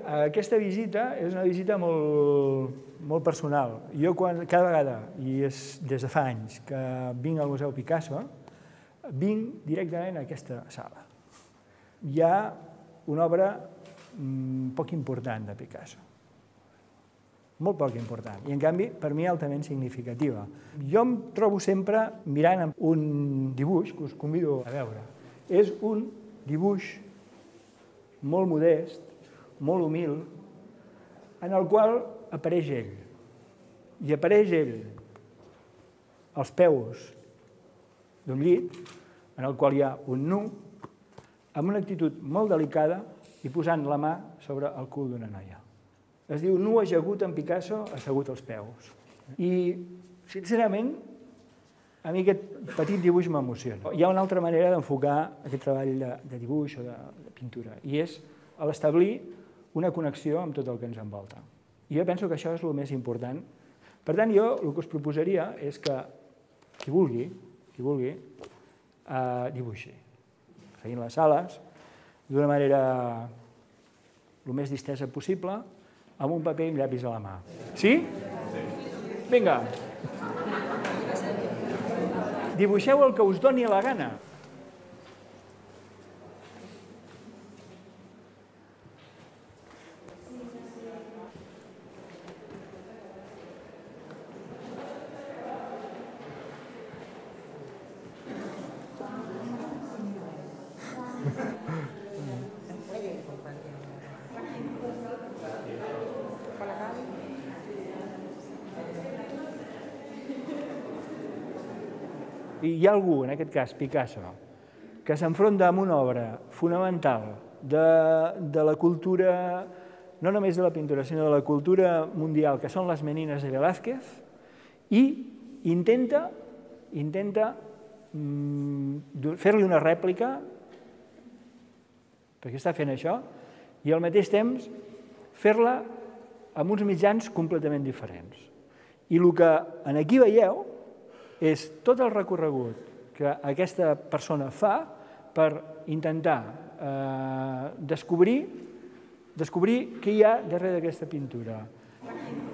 aquesta visita és una visita molt personal. Jo cada vegada, i és des de fa anys, que vinc al Museu Picasso, vinc directament a aquesta sala. Hi ha una obra poc important de Picasso, molt poc important, i en canvi per mi altament significativa. Jo em trobo sempre mirant un dibuix que us convido a veure. És un dibuix molt modest, molt humil, en el qual apareix ell. I apareix ell als peus d'un llit, en el qual hi ha un nu, amb una actitud molt delicada i posant la mà sobre el cul d'una noia. Es diu Nu ajagut en Picasso, assegut als peus. I, sincerament, a mi aquest petit dibuix m'emociona. Hi ha una altra manera d'enfocar aquest treball de dibuix o de pintura, i és l'establir una connexió amb tot el que ens envolta. I jo penso que això és el més important. Per tant, jo el que us proposaria és que qui vulgui, dibuixi. Seguint les sales, d'una manera el més distesa possible, amb un paper i un llapis a la mà. Sí? Vinga. Dibuixeu el que us doni la gana. I hi ha algú, en aquest cas Picasso, que s'enfronta amb una obra fonamental de la cultura, no només de la pintura, sinó de la cultura mundial, que són les Menines de Velázquez, i intenta fer-li una rèplica, perquè està fent això, i al mateix temps fer-la amb uns mitjans completament diferents. I el que aquí veieu és tot el recorregut que aquesta persona fa per intentar descobrir què hi ha darrere d'aquesta pintura.